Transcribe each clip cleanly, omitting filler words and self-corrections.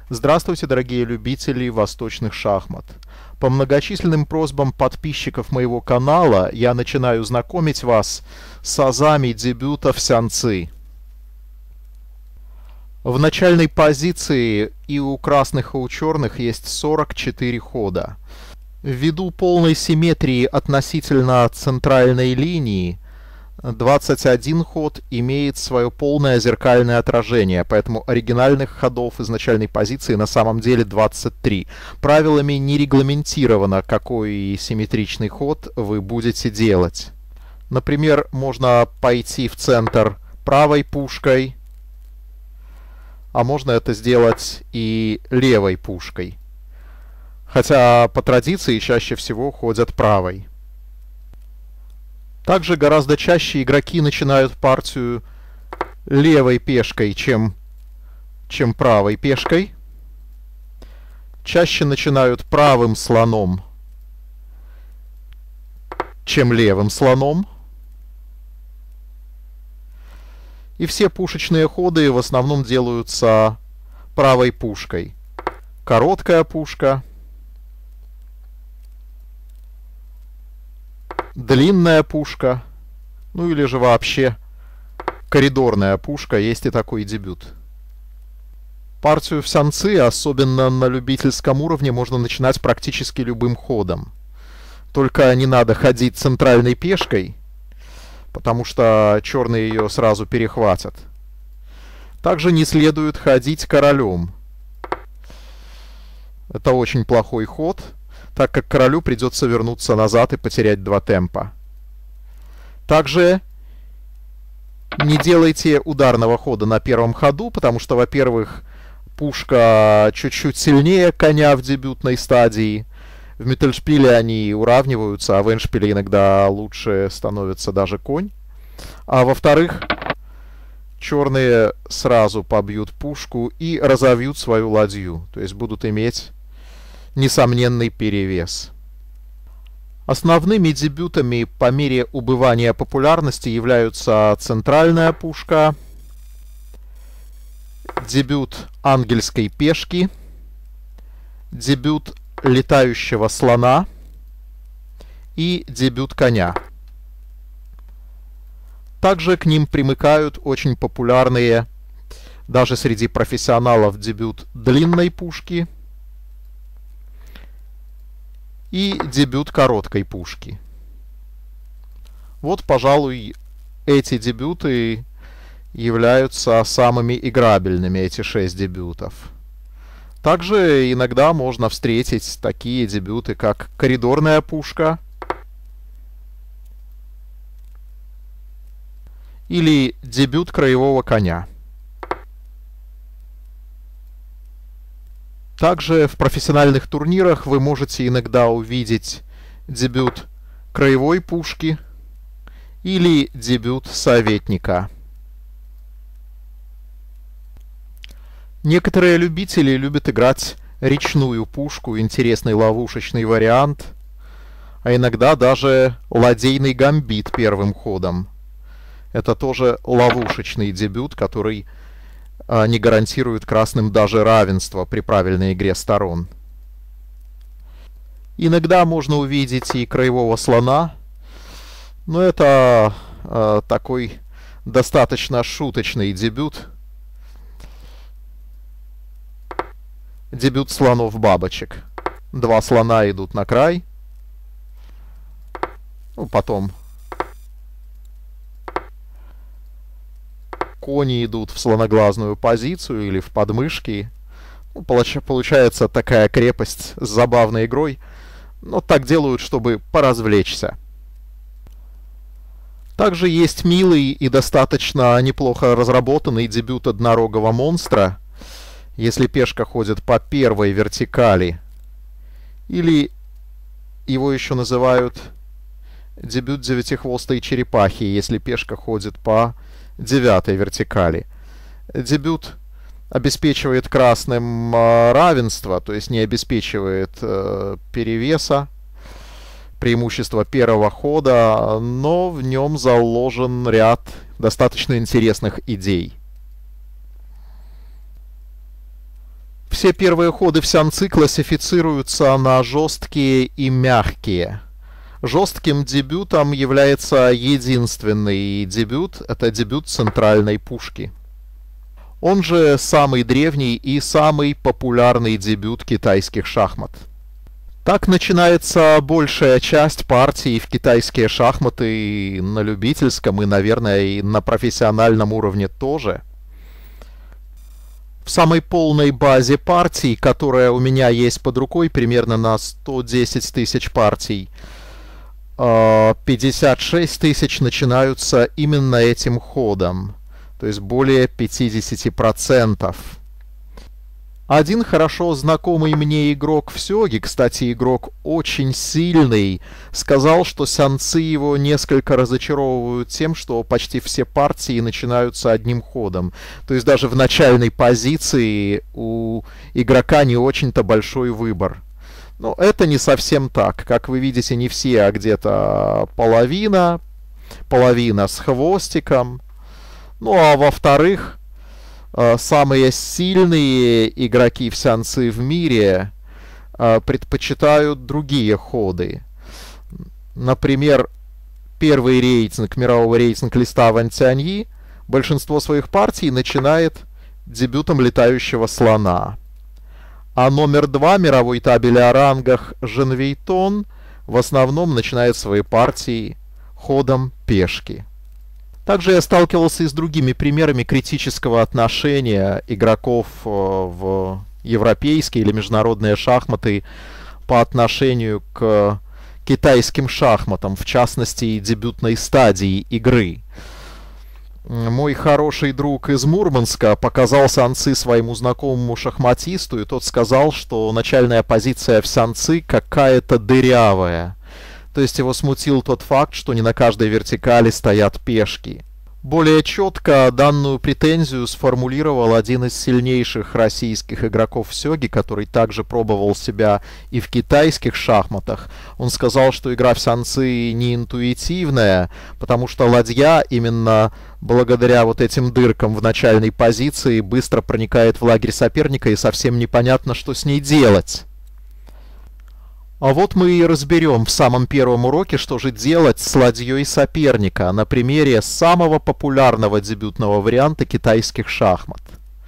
Здравствуйте, дорогие любители восточных шахмат. По многочисленным просьбам подписчиков моего канала я начинаю знакомить вас с азами дебютов сянцы. В начальной позиции и у красных, и у черных есть 44 хода. Ввиду полной симметрии относительно центральной линии, 21 ход имеет свое полное зеркальное отражение, поэтому оригинальных ходов из начальной позиции на самом деле 23. Правилами не регламентировано, какой симметричный ход вы будете делать. Например, можно пойти в центр правой пушкой, а можно это сделать и левой пушкой. Хотя по традиции чаще всего ходят правой. Также гораздо чаще игроки начинают партию левой пешкой, чем правой пешкой. Чаще начинают правым слоном, чем левым слоном. И все пушечные ходы в основном делаются правой пушкой. Короткая пушка, длинная пушка, ну или же вообще коридорная пушка, есть и такой дебют. Партию в сянцы, особенно на любительском уровне, можно начинать практически любым ходом. Только не надо ходить центральной пешкой, потому что черные ее сразу перехватят. Также не следует ходить королем. Это очень плохой ход, так как королю придется вернуться назад и потерять 2 темпа. Также не делайте ударного хода на первом ходу, потому что, во-первых, пушка чуть-чуть сильнее коня в дебютной стадии. В Миттельшпиле они уравниваются, а в эндшпиле иногда лучше становится даже конь. А во-вторых, черные сразу побьют пушку и разовьют свою ладью, то есть будут иметь несомненный перевес. Основными дебютами по мере убывания популярности являются центральная пушка, дебют ангельской пешки, дебют летающего слона и дебют коня. Также к ним примыкают очень популярные даже среди профессионалов дебют длинной пушки и дебют короткой пушки. Вот, пожалуй, эти дебюты являются самыми играбельными, эти 6 дебютов. Также иногда можно встретить такие дебюты, как коридорная пушка или дебют краевого коня. Также в профессиональных турнирах вы можете иногда увидеть дебют краевой пушки или дебют советника. Некоторые любители любят играть речную пушку, интересный ловушечный вариант, а иногда даже ладейный гамбит первым ходом. Это тоже ловушечный дебют, который не гарантирует красным даже равенство при правильной игре сторон. Иногда можно увидеть и краевого слона, но это такой достаточно шуточный дебют. Дебют слонов-бабочек. 2 слона идут на край. Ну, потом кони идут в слоноглазную позицию или в подмышки. Ну, получается такая крепость с забавной игрой. Но так делают, чтобы поразвлечься. Также есть милый и достаточно неплохо разработанный дебют однорогого монстра, если пешка ходит по первой вертикали. Или его еще называют дебют девятихвостой черепахи, если пешка ходит по 9-й вертикали. Дебют обеспечивает красным равенство, то есть не обеспечивает перевеса, преимущество первого хода, но в нем заложен ряд достаточно интересных идей. В Все первые ходы в сянцы классифицируются на жесткие и мягкие. Жестким дебютом является единственный дебют, это дебют центральной пушки. Он же самый древний и самый популярный дебют китайских шахмат. Так начинается большая часть партий в китайские шахматы на любительском и, наверное, и на профессиональном уровне тоже. В самой полной базе партий, которая у меня есть под рукой, примерно на 110 тысяч партий, 56 тысяч начинаются именно этим ходом, то есть более 50%. Один хорошо знакомый мне игрок в сёге, кстати, игрок очень сильный, сказал, что сянцы его несколько разочаровывают тем, что почти все партии начинаются одним ходом. То есть даже в начальной позиции у игрока не очень-то большой выбор. Но это не совсем так. Как вы видите, не все, а где-то половина с хвостиком. Ну а во-вторых, самые сильные игроки в сянцы в мире предпочитают другие ходы. Например, первый рейтинг мирового рейтинг-листа Ван Цяньи большинство своих партий начинает дебютом летающего слона. А номер 2 мировой табели о рангах Жен Вейтон в основном начинает свои партии ходом пешки. Также я сталкивался и с другими примерами критического отношения игроков в европейские или международные шахматы по отношению к китайским шахматам, в частности, дебютной стадии игры. Мой хороший друг из Мурманска показал сянцы своему знакомому шахматисту, и тот сказал, что начальная позиция в сянцы какая-то дырявая. То есть его смутил тот факт, что не на каждой вертикали стоят пешки. Более четко данную претензию сформулировал один из сильнейших российских игроков в сёге, который также пробовал себя и в китайских шахматах. Он сказал, что игра в сянцы не интуитивная, потому что ладья именно благодаря вот этим дыркам в начальной позиции быстро проникает в лагерь соперника, и совсем непонятно, что с ней делать. А вот мы и разберем в самом первом уроке, что же делать с ладьей соперника на примере самого популярного дебютного варианта китайских шахмат.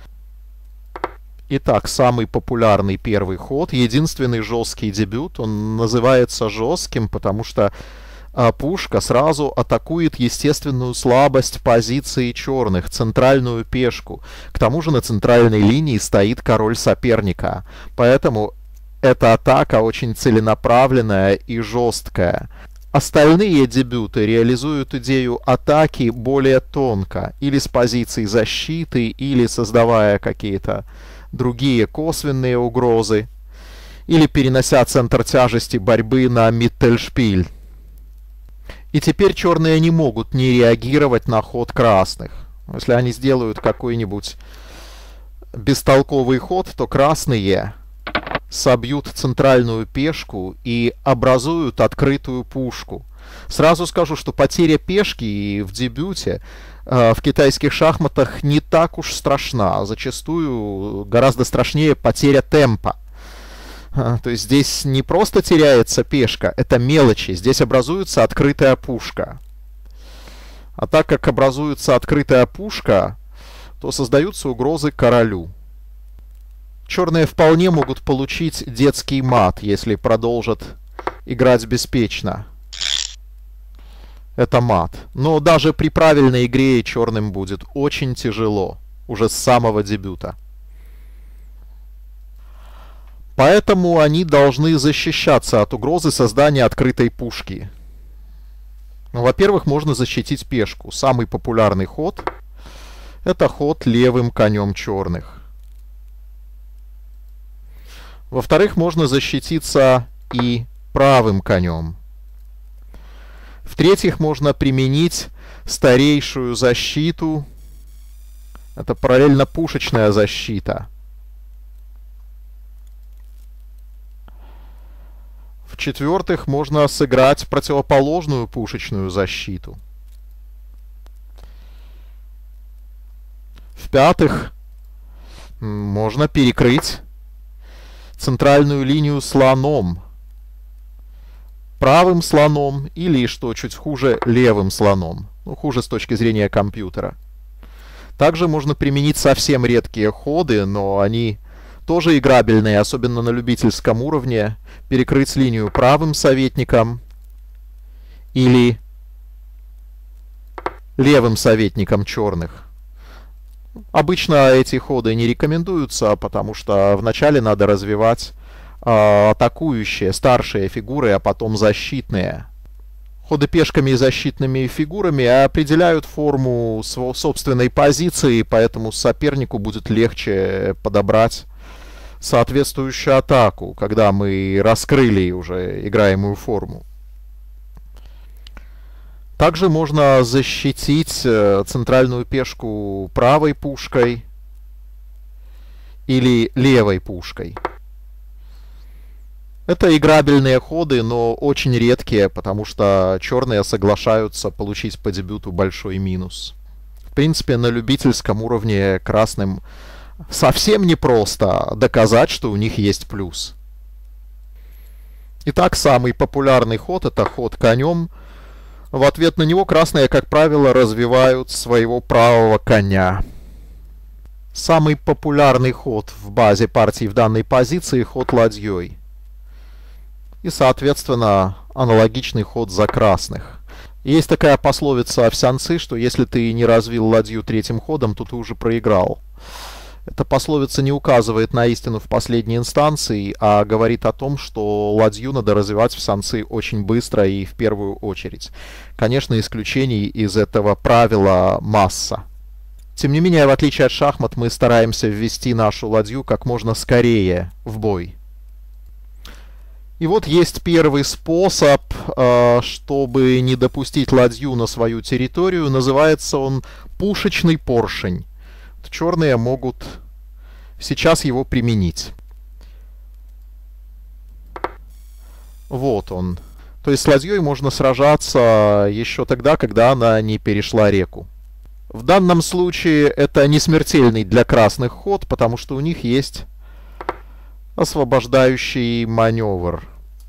Итак, самый популярный первый ход, единственный жесткий дебют, он называется жестким, потому что пушка сразу атакует естественную слабость позиции черных, центральную пешку. К тому же на центральной линии стоит король соперника, поэтому эта атака очень целенаправленная и жесткая. Остальные дебюты реализуют идею атаки более тонко, или с позиции защиты, или создавая какие-то другие косвенные угрозы, или перенося центр тяжести борьбы на Миттельшпиль. И теперь черные не могут не реагировать на ход красных. Если они сделают какой-нибудь бестолковый ход, то красные собьют центральную пешку и образуют открытую пушку. Сразу скажу, что потеря пешки в дебюте в китайских шахматах не так уж страшна. Зачастую гораздо страшнее потеря темпа. То есть здесь не просто теряется пешка, это мелочи. Здесь образуется открытая пушка. А так как образуется открытая пушка, то создаются угрозы королю. Черные вполне могут получить детский мат, если продолжат играть беспечно. Это мат. Но даже при правильной игре черным будет очень тяжело, уже с самого дебюта. Поэтому они должны защищаться от угрозы создания открытой пушки. Во-первых, можно защитить пешку. Самый популярный ход — это ход левым конем черных. Во-вторых, можно защититься и правым конем. В-третьих, можно применить старейшую защиту. Это параллельно-пушечная защита. В-четвертых, можно сыграть противоположную пушечную защиту. В-пятых, можно перекрыть центральную линию слоном, правым слоном или, что чуть хуже, левым слоном. Ну, хуже с точки зрения компьютера. Также можно применить совсем редкие ходы, но они тоже играбельные, особенно на любительском уровне. Перекрыть линию правым советником или левым советником черных. Обычно эти ходы не рекомендуются, потому что вначале надо развивать атакующие, старшие фигуры, а потом защитные. Ходы пешками и защитными фигурами определяют форму собственной позиции, поэтому сопернику будет легче подобрать соответствующую атаку, когда мы раскрыли уже играемую форму. Также можно защитить центральную пешку правой пушкой или левой пушкой. Это играбельные ходы, но очень редкие, потому что черные соглашаются получить по дебюту большой минус. В принципе, на любительском уровне красным совсем непросто доказать, что у них есть плюс. Итак, самый популярный ход — это ход конем. В ответ на него красные, как правило, развивают своего правого коня. Самый популярный ход в базе партии в данной позиции — ход ладьей. И, соответственно, аналогичный ход за красных. Есть такая пословица овсянцы, что если ты не развил ладью третьим ходом, то ты уже проиграл. Эта пословица не указывает на истину в последней инстанции, а говорит о том, что ладью надо развивать в самцы очень быстро и в первую очередь. Конечно, исключений из этого правила масса. Тем не менее, в отличие от шахмат, мы стараемся ввести нашу ладью как можно скорее в бой. И вот есть первый способ, чтобы не допустить ладью на свою территорию. Называется он пушечный поршень. Черные могут сейчас его применить. Вот он. То есть с ладьей можно сражаться еще тогда, когда она не перешла реку. В данном случае это не смертельный для красных ход, потому что у них есть освобождающий маневр.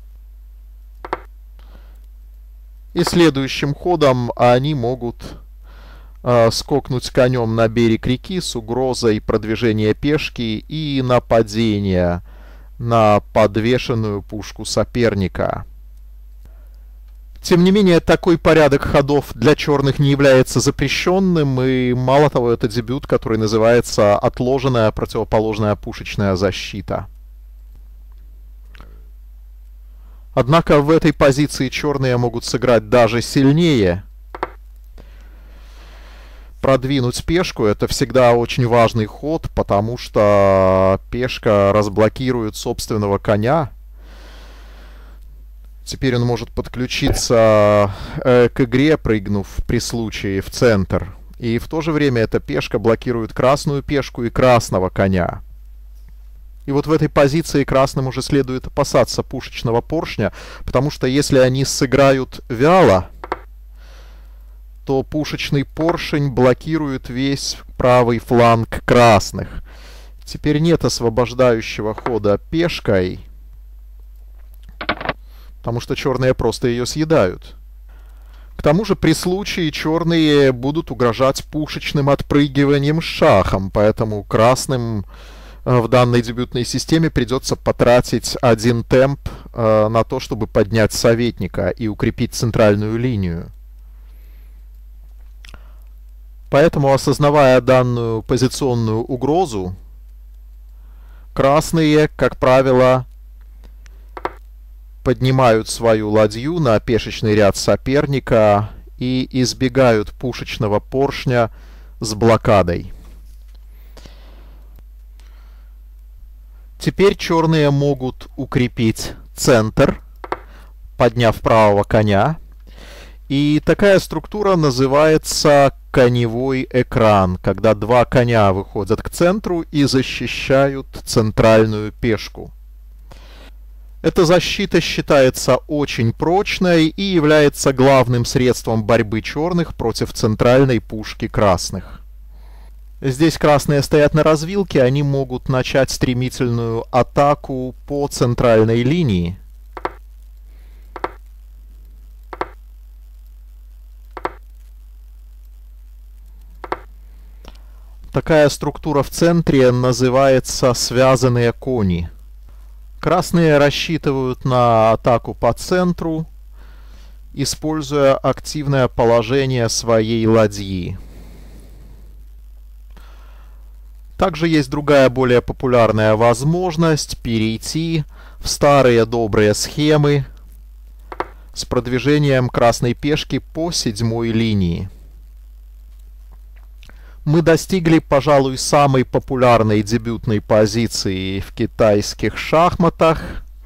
И следующим ходом они могут скокнуть конем на берег реки с угрозой продвижения пешки и нападения на подвешенную пушку соперника. Тем не менее, такой порядок ходов для черных не является запрещенным, и мало того, это дебют, который называется «Отложенная противоположная пушечная защита». Однако в этой позиции черные могут сыграть даже сильнее. Продвинуть пешку — это всегда очень важный ход, потому что пешка разблокирует собственного коня. Теперь он может подключиться к игре, прыгнув при случае в центр. И в то же время эта пешка блокирует красную пешку и красного коня. И вот в этой позиции красным уже следует опасаться пушечного поршня, потому что если они сыграют вяло, то пушечный поршень блокирует весь правый фланг красных. Теперь нет освобождающего хода пешкой, потому что черные просто ее съедают. К тому же при случае черные будут угрожать пушечным отпрыгиванием с шахом, поэтому красным в данной дебютной системе придется потратить один темп на то, чтобы поднять советника и укрепить центральную линию. Поэтому, осознавая данную позиционную угрозу, красные, как правило, поднимают свою ладью на пешечный ряд соперника и избегают пушечного поршня с блокадой. Теперь черные могут укрепить центр, подняв правого коня. И такая структура называется коневой экран, когда два коня выходят к центру и защищают центральную пешку. Эта защита считается очень прочной и является главным средством борьбы черных против центральной пушки красных. Здесь красные стоят на развилке, они могут начать стремительную атаку по центральной линии. Такая структура в центре называется связанные кони. Красные рассчитывают на атаку по центру, используя активное положение своей ладьи. Также есть другая более популярная возможность перейти в старые добрые схемы с продвижением красной пешки по 7-й линии. Мы достигли, пожалуй, самой популярной дебютной позиции в китайских шахматах.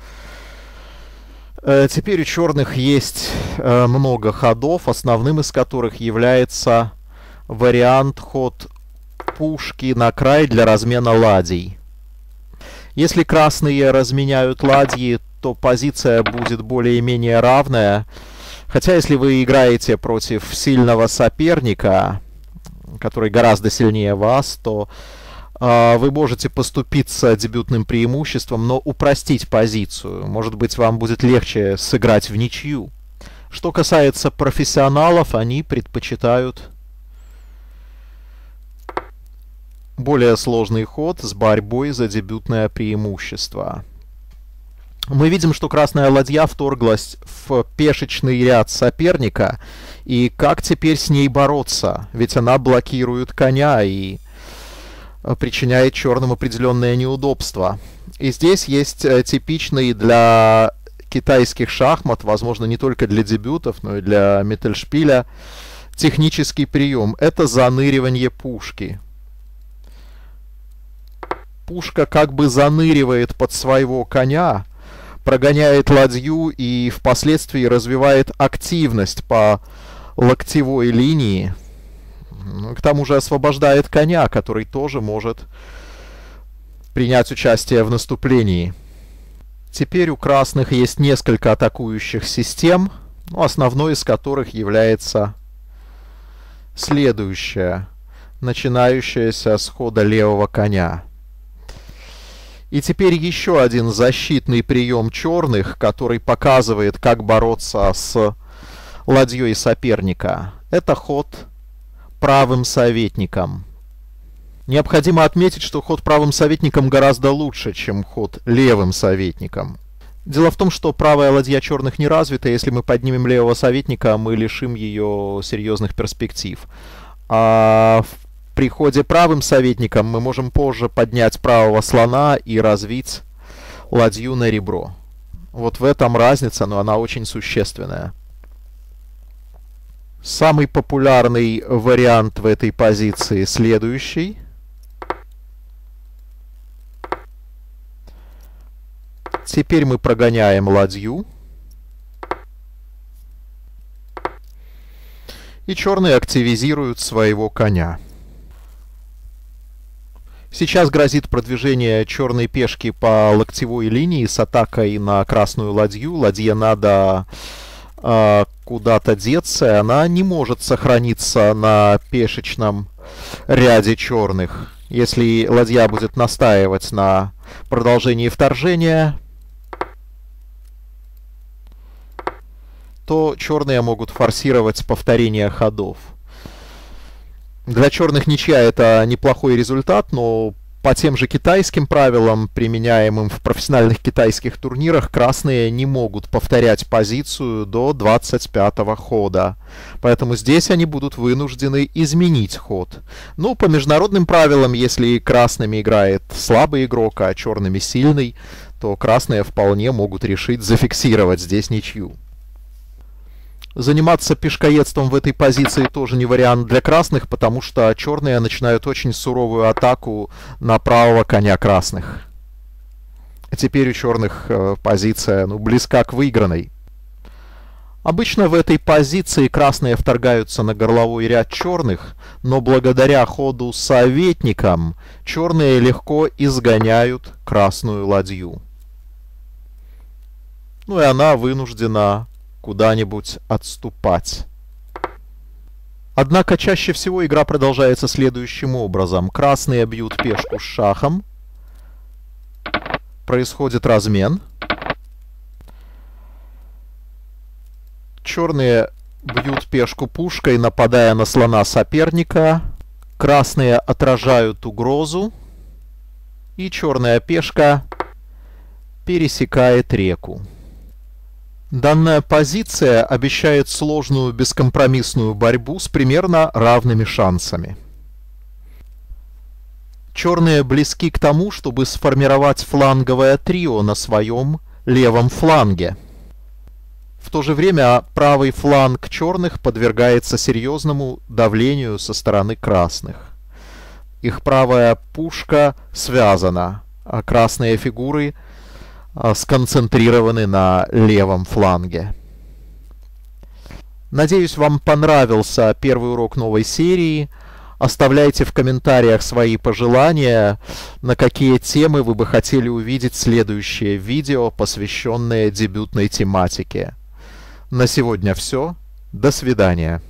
Теперь у черных есть много ходов, основным из которых является вариант ход пушки на край для размена ладей. Если красные разменяют ладьи, то позиция будет более-менее равная. Хотя если вы играете против сильного соперника, который гораздо сильнее вас, то вы можете поступиться дебютным преимуществом, но упростить позицию. Может быть, вам будет легче сыграть в ничью. Что касается профессионалов, они предпочитают более сложный ход с борьбой за дебютное преимущество. Мы видим, что красная ладья вторглась в пешечный ряд соперника, и как теперь с ней бороться? Ведь она блокирует коня и причиняет черным определенное неудобство. И здесь есть типичный для китайских шахмат, возможно, не только для дебютов, но и для Миттельшпиля, технический прием. Это заныривание пушки. Пушка как бы заныривает под своего коня, прогоняет ладью и впоследствии развивает активность по локтевой линии. К тому же освобождает коня, который тоже может принять участие в наступлении. Теперь у красных есть несколько атакующих систем, основной из которых является следующая, начинающаяся с хода левого коня. И теперь еще один защитный прием черных, который показывает, как бороться с ладьей соперника. Это ход правым советником. Необходимо отметить, что ход правым советником гораздо лучше, чем ход левым советником. Дело в том, что правая ладья черных не развита. Если мы поднимем левого советника, мы лишим ее серьезных перспектив. А при ходе правым советником мы можем позже поднять правого слона и развить ладью на ребро. Вот в этом разница, но она очень существенная. Самый популярный вариант в этой позиции следующий. Теперь мы прогоняем ладью. И черные активизируют своего коня. Сейчас грозит продвижение черной пешки по локтевой линии с атакой на красную ладью. Ладье надо куда-то деться, и она не может сохраниться на пешечном ряде черных. Если ладья будет настаивать на продолжении вторжения, то черные могут форсировать повторение ходов. Для черных ничья это неплохой результат, но по тем же китайским правилам, применяемым в профессиональных китайских турнирах, красные не могут повторять позицию до 25-го хода. Поэтому здесь они будут вынуждены изменить ход. Ну, по международным правилам, если красными играет слабый игрок, а черными сильный, то красные вполне могут решить зафиксировать здесь ничью. Заниматься пешкоедством в этой позиции тоже не вариант для красных, потому что черные начинают очень суровую атаку на правого коня красных. Теперь у черных позиция близка к выигранной. Обычно в этой позиции красные вторгаются на горловой ряд черных, но благодаря ходу советникам черные легко изгоняют красную ладью. Ну и она вынуждена куда-нибудь отступать. Однако чаще всего игра продолжается следующим образом. Красные бьют пешку с шахом. Происходит размен. Черные бьют пешку пушкой, нападая на слона соперника. Красные отражают угрозу. И черная пешка пересекает реку. Данная позиция обещает сложную бескомпромиссную борьбу с примерно равными шансами. Черные близки к тому, чтобы сформировать фланговое трио на своем левом фланге. В то же время правый фланг черных подвергается серьезному давлению со стороны красных. Их правая пушка связана, а красные фигуры сконцентрированы на левом фланге. Надеюсь, вам понравился первый урок новой серии. Оставляйте в комментариях свои пожелания, на какие темы вы бы хотели увидеть следующее видео, посвященное дебютной тематике. На сегодня все. До свидания.